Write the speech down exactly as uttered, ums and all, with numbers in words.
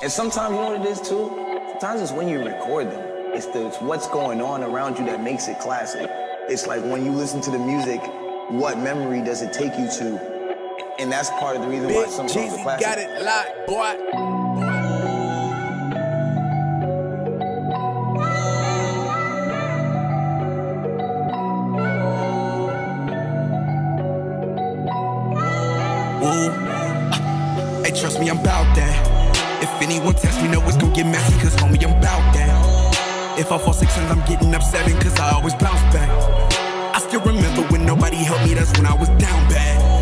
And sometimes, you know what it is too? Sometimes it's when you record them. It's, the, it's what's going on around you that makes it classic. It's like when you listen to the music, what memory does it take you to? And that's part of the reason why some songs are classic. Got it locked, boy. Ooh. Hey, trust me, I'm bout that. If anyone tests me, know it's gon' get messy, cause homie, I'm bout that. If I fall six times, I'm getting up seven, cause I always bounce back. I still remember when nobody helped me, that's when I was down bad.